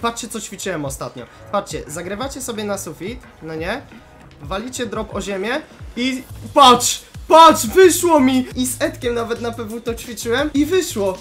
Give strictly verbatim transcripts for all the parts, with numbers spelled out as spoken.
patrzcie co ćwiczyłem ostatnio. Patrzcie, zagrywacie sobie na sufit, no nie? Walicie drop o ziemię i patrz! Patrz, wyszło mi! I z Edkiem nawet na P W to ćwiczyłem i wyszło.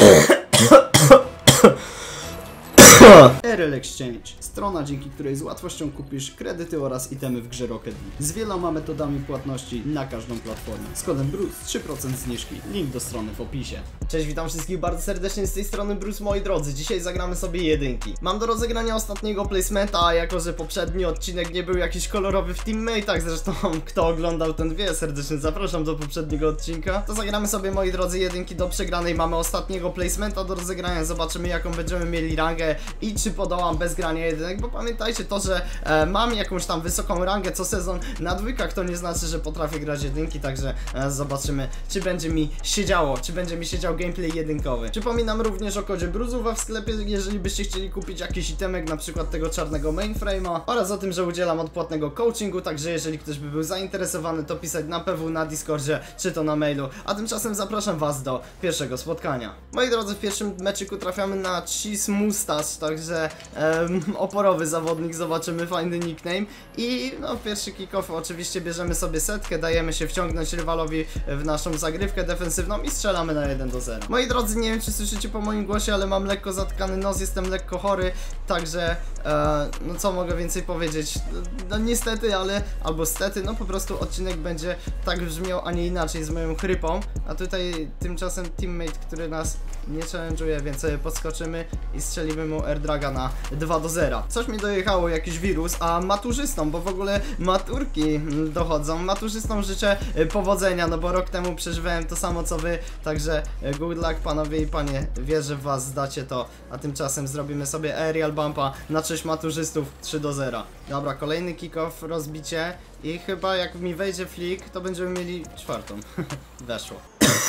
R L Exchange. Strona, dzięki której z łatwością kupisz kredyty oraz itemy w grze Rocket League. Z wieloma metodami płatności na każdą platformę. Z kodem Bruce trzy procent zniżki. Link do strony w opisie. Cześć, witam wszystkich bardzo serdecznie z tej strony Bruce, moi drodzy. Dzisiaj zagramy sobie jedynki. Mam do rozegrania ostatniego placementa, a jako że poprzedni odcinek nie był jakiś kolorowy w teammate'ach, zresztą kto oglądał ten wie, serdecznie zapraszam do poprzedniego odcinka, to zagramy sobie, moi drodzy, jedynki do przegranej. Mamy ostatniego placementa do rozegrania, zobaczymy jaką będziemy mieli rangę i czy podołam bez grania jedynek, bo pamiętajcie to, że e, mam jakąś tam wysoką rangę co sezon na dwójkach, to nie znaczy, że potrafię grać jedynki, także e, zobaczymy, czy będzie mi siedziało, czy będzie mi siedział gameplay jedynkowy. Przypominam również o kodzie Bruzuwa w sklepie, jeżeli byście chcieli kupić jakiś itemek, na przykład tego czarnego mainframe'a, oraz o tym, że udzielam odpłatnego coachingu, także jeżeli ktoś by był zainteresowany, to pisać na P W, na Discordzie, czy to na mailu, a tymczasem zapraszam was do pierwszego spotkania. Moi drodzy, w pierwszym meczyku trafiamy na Cheese Mustache, także um, oporowy zawodnik, zobaczymy, fajny nickname i no pierwszy kick-off oczywiście bierzemy sobie setkę, dajemy się wciągnąć rywalowi w naszą zagrywkę defensywną i strzelamy na jeden do zera. Moi drodzy, nie wiem czy słyszycie po moim głosie, ale mam lekko zatkany nos, jestem lekko chory, także e, no co mogę więcej powiedzieć, no niestety, ale albo stety, no po prostu odcinek będzie tak brzmiał, a nie inaczej z moją chrypą, a tutaj tymczasem teammate, który nas nie challenge'uje, więc sobie podskoczymy i strzelimy mu airdraga na dwa do zera. Coś mi dojechało, jakiś wirus, a maturzystom, bo w ogóle maturki dochodzą, maturzystom życzę powodzenia, no bo rok temu przeżywałem to samo co wy, także good luck panowie i panie, wierzę w was, zdacie to, a tymczasem zrobimy sobie aerial bumpa na cześć maturzystów trzy do zera. Dobra, kolejny kick-off, rozbicie i chyba jak mi wejdzie flick, to będziemy mieli czwartą. Weszło.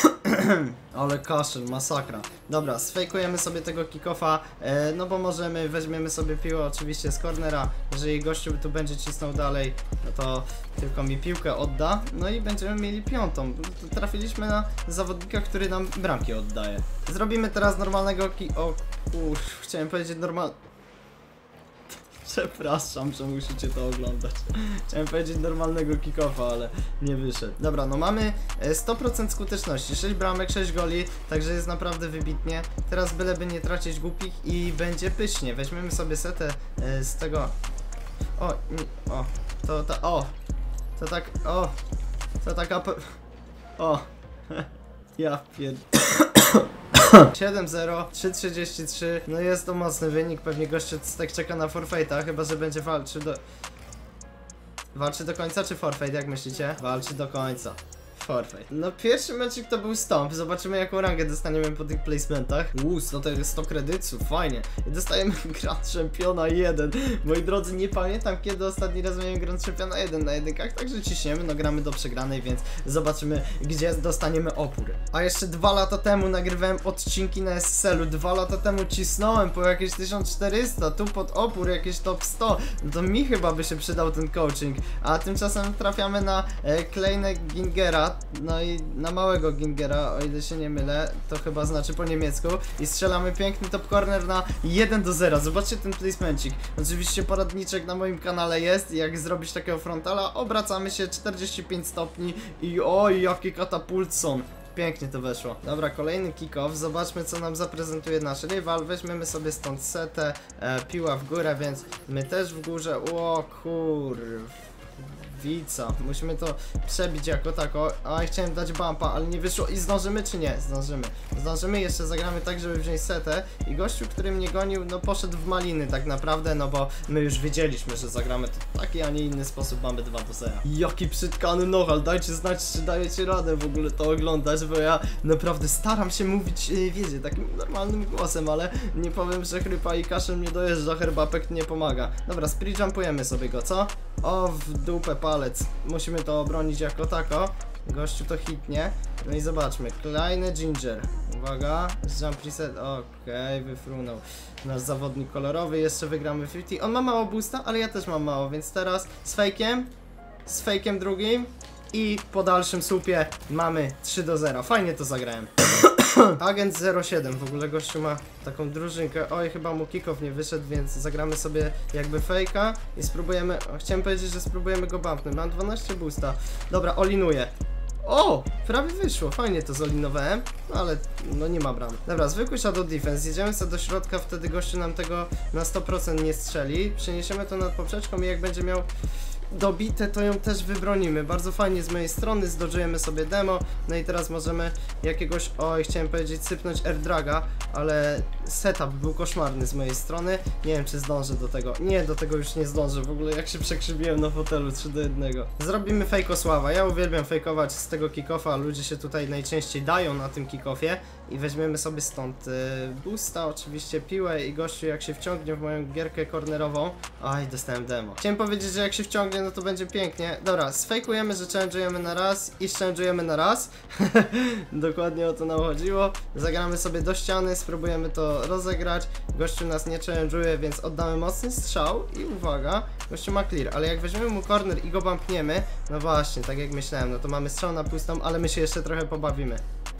Ale kaszel, masakra. Dobra, sfejkujemy sobie tego kick-offa, e, no bo możemy, weźmiemy sobie piłę oczywiście z cornera. Jeżeli gościu tu będzie cisnął dalej, no to tylko mi piłkę odda, no i będziemy mieli piątą. Trafiliśmy na zawodnika, który nam bramki oddaje. Zrobimy teraz normalnego ki... O kurz, chciałem powiedzieć normal... Przepraszam, że musicie to oglądać. Chciałem powiedzieć normalnego kick-offa, ale nie wyszedł. Dobra, no mamy sto procent skuteczności, sześć bramek, sześć goli, także jest naprawdę wybitnie. Teraz byleby nie tracić głupich i będzie pysznie. Weźmiemy sobie setę z tego... O, nie, o, to ta, o, to tak, o, to taka... O, ja pierd... siedem zero, trzy trzydzieści trzy, no jest to mocny wynik, pewnie gościu tak czeka na forfeita, chyba że będzie walczył do... Walczy do końca czy forfeit, jak myślicie? Walczy do końca. Forfeit. No pierwszy meczek to był stomp, zobaczymy jaką rangę dostaniemy po tych placementach. Uuu, no to jest sto kredytów, fajnie. I dostajemy Grand Championa jeden. Moi drodzy, nie pamiętam kiedy ostatni raz miałem Grand Championa jeden na jedynkach, także ciśniemy, no gramy do przegranej, więc zobaczymy gdzie dostaniemy opór. A jeszcze dwa lata temu nagrywałem odcinki na S S L-u, dwa lata temu cisnąłem po jakieś tysiąc czterysta, tu pod opór jakieś top sto, no to mi chyba by się przydał ten coaching. A tymczasem trafiamy na e, Kleine Gingera. No i na małego Gingera, o ile się nie mylę, to chyba znaczy po niemiecku. I strzelamy piękny top corner na jeden do zera. Zobaczcie ten placemencik. Oczywiście poradniczek na moim kanale jest, jak zrobić takiego frontala. Obracamy się czterdzieści pięć stopni i oj, jaki katapultson. Pięknie to weszło. Dobra, kolejny kick-off. Zobaczmy co nam zaprezentuje nasz rywal. Weźmiemy sobie stąd setę, e, piła w górę, więc my też w górze. O kurw. Wica, musimy to przebić jako tako. A chciałem dać bumpa, ale nie wyszło. I zdążymy czy nie? Zdążymy. Zdążymy, jeszcze zagramy tak, żeby wziąć setę. I gościu, który mnie gonił, no poszedł w maliny tak naprawdę, no bo my już wiedzieliśmy, że zagramy to w taki, a nie inny sposób, mamy dwa do zera. Jaki przytkany nohal, dajcie znać, czy dajecie radę w ogóle to oglądać, bo ja naprawdę staram się mówić, yy, wiecie, takim normalnym głosem, ale nie powiem, że chrypa i kaszel mnie dojeżdża, herbapek nie pomaga. Dobra, spree jumpujemy sobie go, co? O, w dupę palec. Musimy to obronić jako tako. Gościu to hitnie. No i zobaczmy. Kleine Ginger. Uwaga. Jump reset. Okej, okay, wyfrunął nasz zawodnik kolorowy. Jeszcze wygramy pięćdziesiąt. On ma mało boosta, ale ja też mam mało, więc teraz z fejkiem. Z fejkiem drugim. I po dalszym słupie mamy trzy do zera. Fajnie to zagrałem. Agent zero siedem, w ogóle gościu ma taką drużynkę. Oj, chyba mu kickoff nie wyszedł, więc zagramy sobie jakby fejka i spróbujemy, o, chciałem powiedzieć, że spróbujemy go bumpnąć. Mam dwanaście boosta. Dobra, olinuję. O, prawie wyszło, fajnie to zolinowałem, no ale no nie ma bram. Dobra, zwykły Shadow Defense, jedziemy sobie do środka, wtedy gościu nam tego na sto procent nie strzeli. Przeniesiemy to nad poprzeczką i jak będzie miał dobite, to ją też wybronimy. Bardzo fajnie z mojej strony, zdodżujemy sobie demo, no i teraz możemy jakiegoś, oj, chciałem powiedzieć sypnąć airdraga, ale setup był koszmarny z mojej strony. Nie wiem, czy zdążę do tego. Nie, do tego już nie zdążę, w ogóle jak się przekrzywiłem na fotelu trzy do jednego. Zrobimy fejkosława, ja uwielbiam fejkować z tego kickoffa, ludzie się tutaj najczęściej dają na tym kickoffie i weźmiemy sobie stąd y, boosta, oczywiście piłę i gościu jak się wciągnie w moją gierkę cornerową. Aj, dostałem demo. Chciałem powiedzieć, że jak się wciągnie, no to będzie pięknie. Dobra, sfejkujemy, że challenge'ujemy na raz i challenge'ujemy na raz. Dokładnie o to nam chodziło. Zagramy sobie do ściany, spróbujemy to rozegrać. Gościu nas nie challenge'uje, więc oddamy mocny strzał i uwaga, gościu ma clear, ale jak weźmiemy mu corner i go bumpniemy, no właśnie, tak jak myślałem, no to mamy strzał na pustą, ale my się jeszcze trochę pobawimy.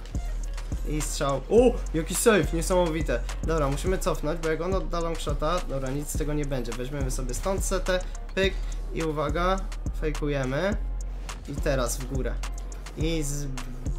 I strzał. O, jaki save, niesamowite. Dobra, musimy cofnąć, bo jak on odda longshota, dobra, nic z tego nie będzie. Weźmiemy sobie stąd setę, pyk i uwaga, fejkujemy. I teraz w górę. I z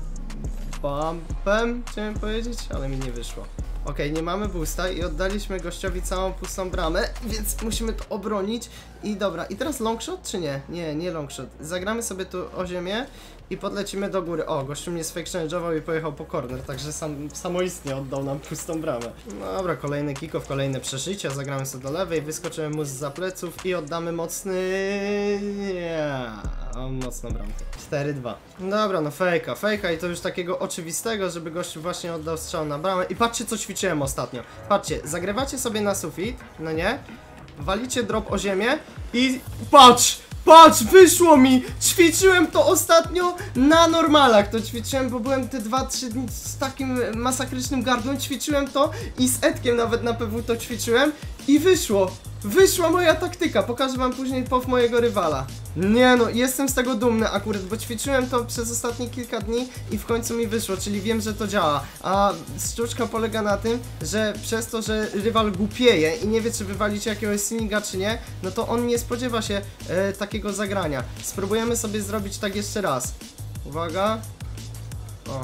bumpem, chciałem powiedzieć, ale mi nie wyszło. Ok, nie mamy boosta i oddaliśmy gościowi całą pustą bramę, więc musimy to obronić. I dobra, i teraz longshot czy nie? Nie, nie longshot. Zagramy sobie tu o ziemię i podlecimy do góry. O, gościu mnie fake challenge'ował i pojechał po corner, także sam, samoistnie oddał nam pustą bramę. No dobra, kolejny kickoff, kolejne przeszycia, zagramy sobie do lewej, wyskoczymy mu zza pleców i oddamy mocny... Nie, o, mocną bramkę. cztery dwa. Dobra, no fejka, fejka i to już takiego oczywistego, żeby gościu właśnie oddał strzał na bramę. I patrzcie, co ćwiczyłem ostatnio. Patrzcie, zagrywacie sobie na sufit, no nie? Walicie drop o ziemię i patrz! Patrz, wyszło mi! Ćwiczyłem to ostatnio na normalach. To ćwiczyłem, bo byłem te dwa trzy dni z takim masakrycznym gardłem. Ćwiczyłem to i z Edkiem nawet na P W to ćwiczyłem i wyszło. Wyszła moja taktyka. Pokażę wam później pow mojego rywala. Nie no, jestem z tego dumny akurat, bo ćwiczyłem to przez ostatnie kilka dni i w końcu mi wyszło, czyli wiem, że to działa. A sztuczka polega na tym, że przez to, że rywal głupieje i nie wie, czy wywalić jakiegoś slinga, czy nie, no to on nie spodziewa się e, takiego zagrania. Spróbujemy sobie zrobić tak jeszcze raz. Uwaga. O.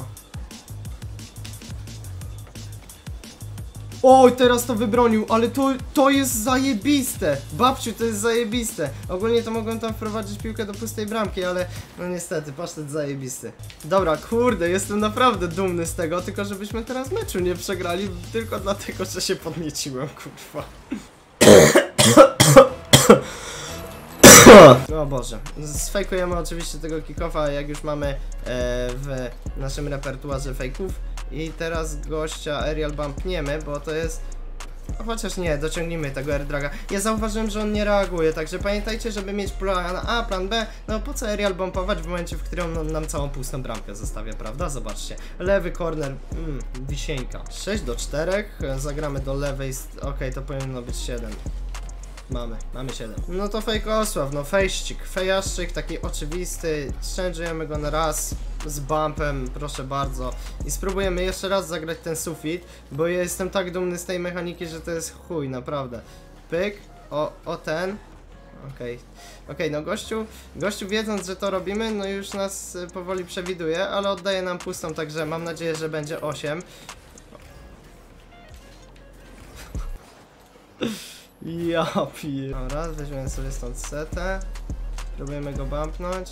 Oj, teraz to wybronił, ale to, to jest zajebiste. Babciu, to jest zajebiste. Ogólnie to mogłem tam wprowadzić piłkę do pustej bramki, ale no niestety, pasztet zajebisty. Dobra, kurde, jestem naprawdę dumny z tego, tylko żebyśmy teraz meczu nie przegrali, tylko dlatego, że się podnieciłem, kurwa. O Boże, sfejkujemy oczywiście tego kickoffa, jak już mamy e, w naszym repertuarze fejków. I teraz gościa aerial bumpniemy, bo to jest... No, chociaż nie, dociągnijmy tego airdraga. Ja zauważyłem, że on nie reaguje, także pamiętajcie, żeby mieć plan A, plan B. No po co aerial bumpować w momencie, w którym on nam całą pustą bramkę zostawia, prawda? Zobaczcie. Lewy corner, mm, wisieńka. sześć do czterech, zagramy do lewej, okej, okay, to powinno być siedem. Mamy, mamy siedem. No to fejkosław, no fejścik, fejaszczyk, taki oczywisty, challenge'ujemy go na raz z bumpem, proszę bardzo. I spróbujemy jeszcze raz zagrać ten sufit, bo ja jestem tak dumny z tej mechaniki, że to jest chuj, naprawdę. Pyk, o, o ten. Okej, okay. okej, okay, no gościu, gościu wiedząc, że to robimy, no już nas y, powoli przewiduje, ale oddaje nam pustą, także mam nadzieję, że będzie osiem. Ja piję. Dobra, weźmiemy sobie stąd setę. Próbujemy go bumpnąć.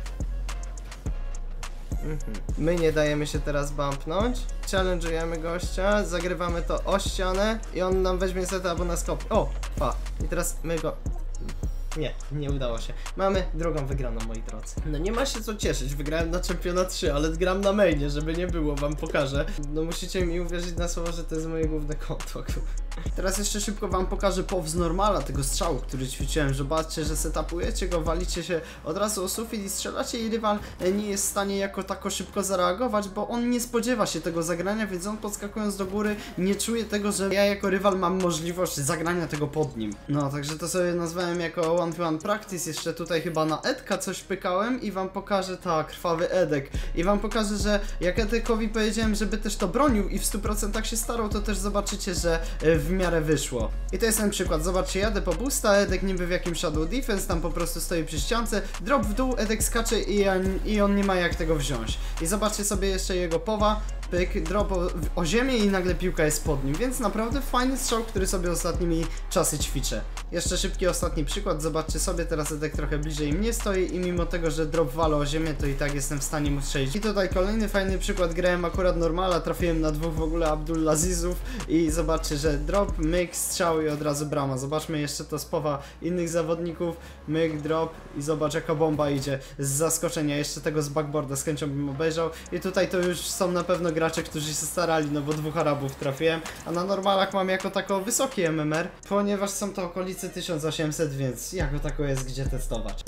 Mhm. My nie dajemy się teraz bumpnąć. Challenge'ujemy gościa, zagrywamy to o ścianę i on nam weźmie setę albo nas kopie. O! Pa! I teraz my go... Nie, nie udało się. Mamy drugą wygraną, moi drodzy. No nie ma się co cieszyć, wygrałem na Czempiona trzy, ale gram na mainie, żeby nie było, wam pokażę. No musicie mi uwierzyć na słowo, że to jest moje główne konto. Teraz jeszcze szybko wam pokażę pow z normala tego strzału, który ćwiczyłem. Zobaczcie, że setupujecie go, walicie się od razu o sufit i strzelacie i rywal nie jest w stanie jako tako szybko zareagować, bo on nie spodziewa się tego zagrania, więc on podskakując do góry nie czuje tego, że ja jako rywal mam możliwość zagrania tego pod nim. No, także to sobie nazwałem jako one v one practice. Jeszcze tutaj chyba na Edka coś pykałem i wam pokażę, tak, krwawy Edek. I wam pokażę, że jak Edekowi powiedziałem, żeby też to bronił i w stu procentach się starał, to też zobaczycie, że w miarę wyszło. I to jest ten przykład. Zobaczcie, jadę po boosta, Edek niby w jakimś shadow defense, tam po prostu stoi przy ściance, drop w dół, Edek skacze i, i on nie ma jak tego wziąć. I zobaczcie sobie jeszcze jego powa, pyk, drop o, o ziemię i nagle piłka jest pod nim, więc naprawdę fajny strzał, który sobie ostatnimi czasy ćwiczę. Jeszcze szybki ostatni przykład, zobaczcie sobie, teraz Edek trochę bliżej mnie stoi i mimo tego, że drop wala o ziemię, to i tak jestem w stanie mu strzelić. I tutaj kolejny fajny przykład, grałem akurat normala, trafiłem na dwóch w ogóle Abdullazizów i zobaczcie, że drop, myk, strzał i od razu brama. Zobaczmy jeszcze to z powa innych zawodników, myk, drop i zobacz jaka bomba idzie z zaskoczenia, jeszcze tego z backboarda z chęcią bym obejrzał i tutaj to już są na pewno gracze, którzy się starali, no bo dwóch Arabów trafiłem, a na normalach mam jako tako wysoki M M R, ponieważ są to okolice tysiąc osiemset, więc jako tako jest gdzie testować.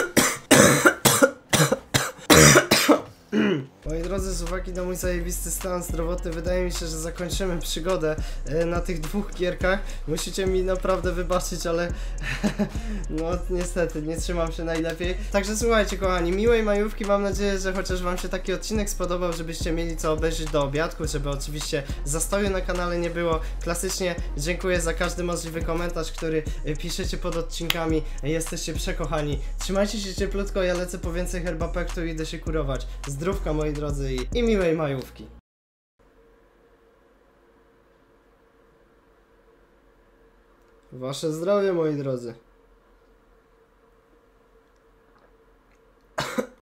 Moi drodzy, z uwagi na mój zajebisty stan zdrowotny, wydaje mi się, że zakończymy przygodę e, na tych dwóch gierkach. Musicie mi naprawdę wybaczyć, ale no niestety, nie trzymam się najlepiej. Także słuchajcie kochani, miłej majówki, mam nadzieję, że chociaż wam się taki odcinek spodobał, żebyście mieli co obejrzeć do obiadku, żeby oczywiście zastoju na kanale nie było. Klasycznie dziękuję za każdy możliwy komentarz, który piszecie pod odcinkami, jesteście przekochani. Trzymajcie się cieplutko, ja lecę po więcej herbapektu i idę się kurować. Zdrówka moi drodzy i, i miłej majówki. Wasze zdrowie moi drodzy.